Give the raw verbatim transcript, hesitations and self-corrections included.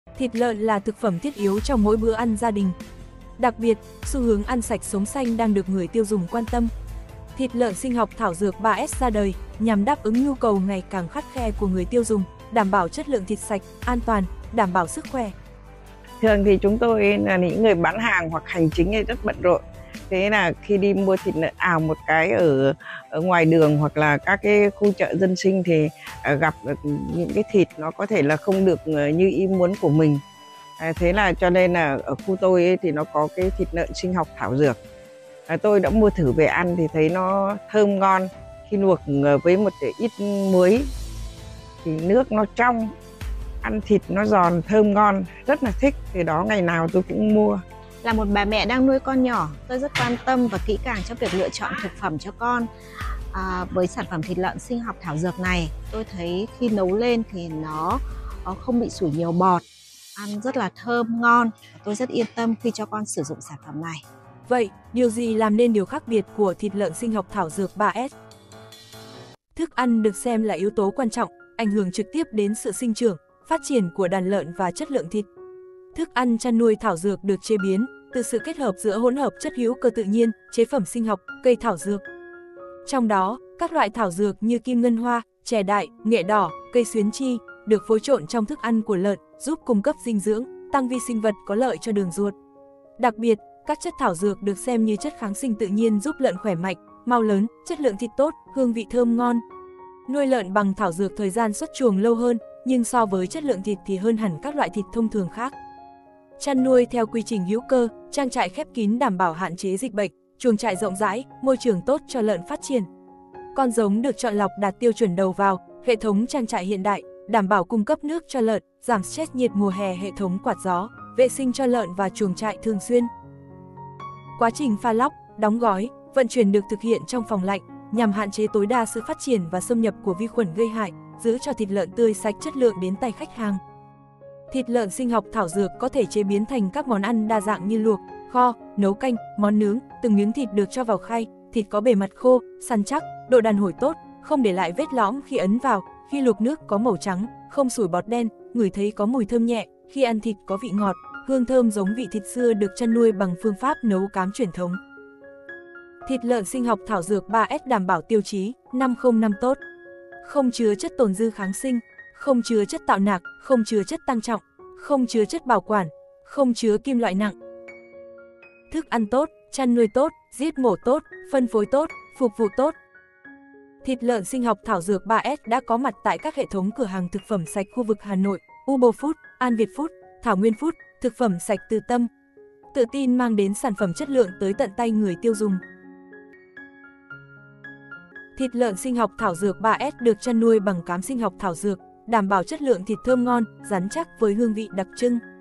Thịt lợn là thực phẩm thiết yếu trong mỗi bữa ăn gia đình. Đặc biệt, xu hướng ăn sạch sống xanh đang được người tiêu dùng quan tâm. Thịt lợn sinh học thảo dược ba S ra đời nhằm đáp ứng nhu cầu ngày càng khắt khe của người tiêu dùng, đảm bảo chất lượng thịt sạch, an toàn, đảm bảo sức khỏe. Thường thì chúng tôi là những người bán hàng hoặc hành chính thì rất bận rộn. Thế là khi đi mua thịt lợn ào một cái ở, ở ngoài đường hoặc là các cái khu chợ dân sinh thì gặp được những cái thịt nó có thể là không được như ý muốn của mình. À, thế là cho nên là ở khu tôi ấy, thì nó có cái thịt lợn sinh học thảo dược. À, tôi đã mua thử về ăn thì thấy nó thơm ngon. Khi luộc với một ít muối thì nước nó trong, ăn thịt nó giòn thơm ngon, rất là thích. Từ đó ngày nào tôi cũng mua. Là một bà mẹ đang nuôi con nhỏ, tôi rất quan tâm và kỹ càng trong việc lựa chọn thực phẩm cho con. À, với sản phẩm thịt lợn sinh học thảo dược này, tôi thấy khi nấu lên thì nó, nó không bị sủi nhiều bọt, ăn rất là thơm ngon. Tôi rất yên tâm khi cho con sử dụng sản phẩm này. Vậy, điều gì làm nên điều khác biệt của thịt lợn sinh học thảo dược ba S? Thức ăn được xem là yếu tố quan trọng, ảnh hưởng trực tiếp đến sự sinh trưởng, phát triển của đàn lợn và chất lượng thịt. Thức ăn chăn nuôi thảo dược được chế biến từ sự kết hợp giữa hỗn hợp chất hữu cơ tự nhiên, chế phẩm sinh học, cây thảo dược. Trong đó, các loại thảo dược như kim ngân hoa, chè đại, nghệ đỏ, cây xuyến chi được phối trộn trong thức ăn của lợn, giúp cung cấp dinh dưỡng, tăng vi sinh vật có lợi cho đường ruột. Đặc biệt, các chất thảo dược được xem như chất kháng sinh tự nhiên giúp lợn khỏe mạnh, mau lớn, chất lượng thịt tốt, hương vị thơm ngon. Nuôi lợn bằng thảo dược thời gian xuất chuồng lâu hơn, nhưng so với chất lượng thịt thì hơn hẳn các loại thịt thông thường khác. Chăn nuôi theo quy trình hữu cơ, trang trại khép kín đảm bảo hạn chế dịch bệnh, chuồng trại rộng rãi, môi trường tốt cho lợn phát triển. Con giống được chọn lọc đạt tiêu chuẩn đầu vào, hệ thống trang trại hiện đại, đảm bảo cung cấp nước cho lợn, giảm stress nhiệt mùa hè, hệ thống quạt gió, vệ sinh cho lợn và chuồng trại thường xuyên. Quá trình pha lóc, đóng gói, vận chuyển được thực hiện trong phòng lạnh nhằm hạn chế tối đa sự phát triển và xâm nhập của vi khuẩn gây hại, giữ cho thịt lợn tươi sạch chất lượng đến tay khách hàng. Thịt lợn sinh học thảo dược có thể chế biến thành các món ăn đa dạng như luộc, kho, nấu canh, món nướng, từng miếng thịt được cho vào khay, thịt có bề mặt khô, săn chắc, độ đàn hồi tốt, không để lại vết lõm khi ấn vào, khi luộc nước có màu trắng, không sủi bọt đen, ngửi thấy có mùi thơm nhẹ, khi ăn thịt có vị ngọt, hương thơm giống vị thịt xưa được chăn nuôi bằng phương pháp nấu cám truyền thống. Thịt lợn sinh học thảo dược ba S đảm bảo tiêu chí năm không năm tốt, không chứa chất tồn dư kháng sinh, không chứa chất tạo nạc, không chứa chất tăng trọng, không chứa chất bảo quản, không chứa kim loại nặng. Thức ăn tốt, chăn nuôi tốt, giết mổ tốt, phân phối tốt, phục vụ tốt. Thịt lợn sinh học thảo dược ba S đã có mặt tại các hệ thống cửa hàng thực phẩm sạch khu vực Hà Nội, Ubo Food, An Việt Food, Thảo Nguyên Food, thực phẩm sạch từ tâm. Tự tin mang đến sản phẩm chất lượng tới tận tay người tiêu dùng. Thịt lợn sinh học thảo dược ba S được chăn nuôi bằng cám sinh học thảo dược, đảm bảo chất lượng thịt thơm ngon, rắn chắc với hương vị đặc trưng.